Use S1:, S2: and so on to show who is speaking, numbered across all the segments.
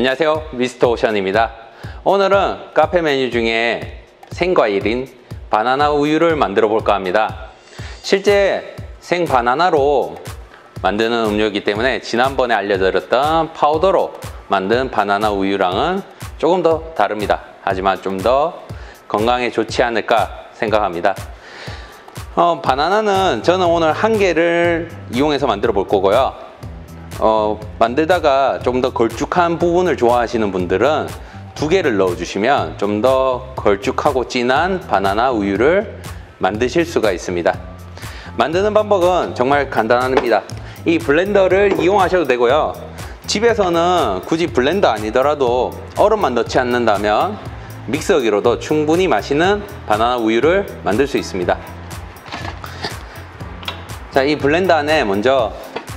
S1: 안녕하세요, 미스터 오션입니다. 오늘은 카페 메뉴 중에 생과일인 바나나 우유를 만들어 볼까 합니다. 실제 생 바나나로 만드는 음료이기 때문에 지난번에 알려드렸던 파우더로 만든 바나나 우유랑은 조금 더 다릅니다. 하지만 좀 더 건강에 좋지 않을까 생각합니다. 바나나는 저는 오늘 한 개를 이용해서 만들어 볼 거고요. 만들다가 좀 더 걸쭉한 부분을 좋아하시는 분들은 두 개를 넣어 주시면 좀 더 걸쭉하고 진한 바나나 우유를 만드실 수가 있습니다. 만드는 방법은 정말 간단합니다. 이 블렌더를 이용하셔도 되고요. 집에서는 굳이 블렌더 아니더라도 얼음만 넣지 않는다면 믹서기로도 충분히 맛있는 바나나 우유를 만들 수 있습니다. 자, 이 블렌더 안에 먼저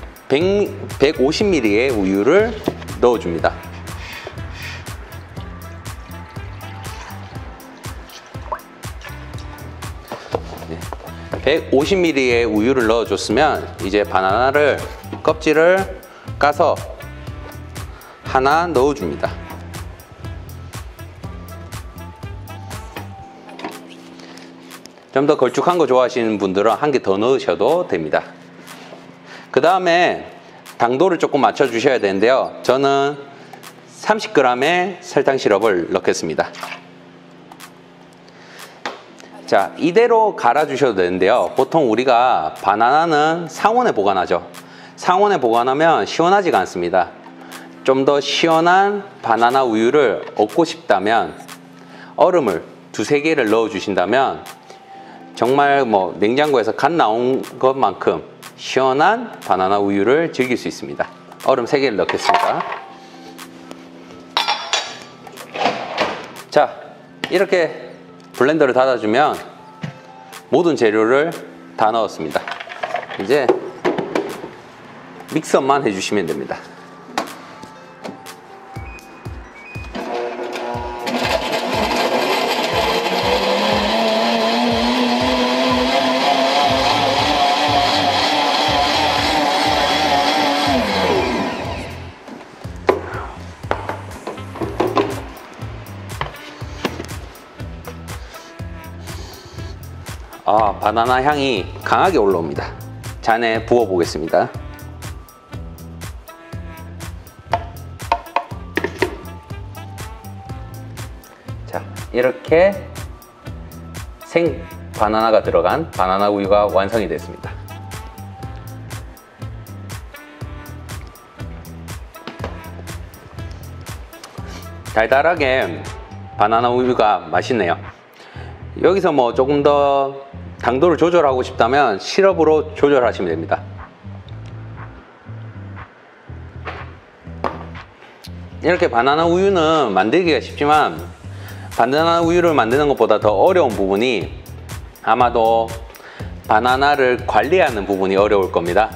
S1: 150ml의 우유를 넣어줍니다. 네, 150ml의 우유를 넣어줬으면 이제 바나나를 껍질을 까서 하나 넣어줍니다. 좀 더 걸쭉한 거 좋아하시는 분들은 한 개 더 넣으셔도 됩니다. 그 다음에 당도를 조금 맞춰 주셔야 되는데요. 저는 30g의 설탕 시럽을 넣겠습니다. 자, 이대로 갈아 주셔도 되는데요. 보통 우리가 바나나는 상온에 보관하죠. 상온에 보관하면 시원하지가 않습니다. 좀 더 시원한 바나나 우유를 얻고 싶다면 얼음을 두세 개를 넣어 주신다면 정말 냉장고에서 갓 나온 것만큼 시원한 바나나 우유를 즐길 수 있습니다. 얼음 3개를 넣겠습니다. 자, 이렇게 블렌더를 닫아주면 모든 재료를 다 넣었습니다. 이제 믹서만 해주시면 됩니다. 바나나 향이 강하게 올라옵니다. 잔에 부어 보겠습니다. 자, 이렇게 생 바나나가 들어간 바나나 우유가 완성이 됐습니다. 달달하게 바나나 우유가 맛있네요. 여기서 조금 더 당도를 조절하고 싶다면 시럽으로 조절하시면 됩니다. 이렇게 바나나 우유는 만들기가 쉽지만 바나나 우유를 만드는 것보다 더 어려운 부분이 아마도 바나나를 관리하는 부분이 어려울 겁니다.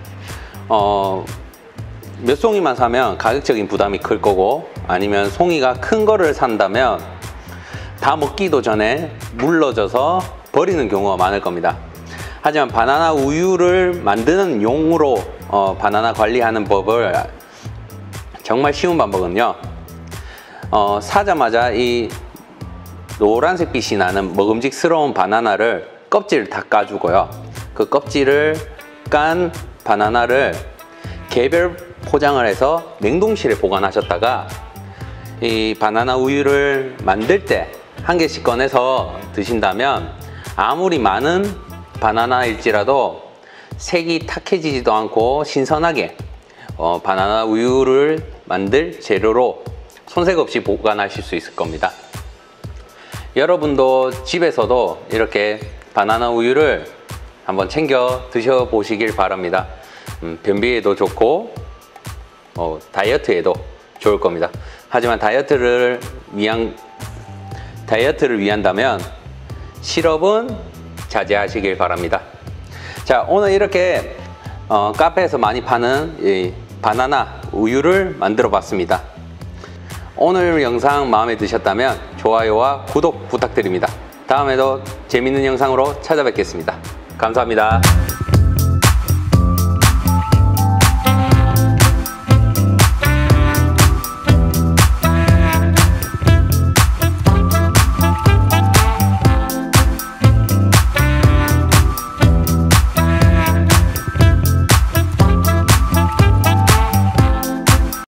S1: 몇 송이만 사면 가격적인 부담이 클 거고, 아니면 송이가 큰 거를 산다면 다 먹기도 전에 물러져서 버리는 경우가 많을 겁니다. 하지만 바나나 우유를 만드는 용으로 바나나 관리하는 법을 정말 쉬운 방법은요, 사자마자 이 노란색 빛이 나는 먹음직스러운 바나나를 껍질을 다 까주고요, 그 껍질을 깐 바나나를 개별 포장을 해서 냉동실에 보관하셨다가 이 바나나 우유를 만들 때 한 개씩 꺼내서 드신다면 아무리 많은 바나나일지라도 색이 탁해지지도 않고 신선하게 바나나 우유를 만들 재료로 손색 없이 보관하실 수 있을 겁니다. 여러분도 집에서도 이렇게 바나나 우유를 한번 챙겨 드셔보시길 바랍니다. 변비에도 좋고 다이어트에도 좋을 겁니다. 하지만 다이어트를 위한다면 시럽은 자제하시길 바랍니다. 자, 오늘 이렇게 카페에서 많이 파는 이 바나나 우유를 만들어 봤습니다. 오늘 영상 마음에 드셨다면 좋아요와 구독 부탁드립니다. 다음에도 재밌는 영상으로 찾아뵙겠습니다. 감사합니다.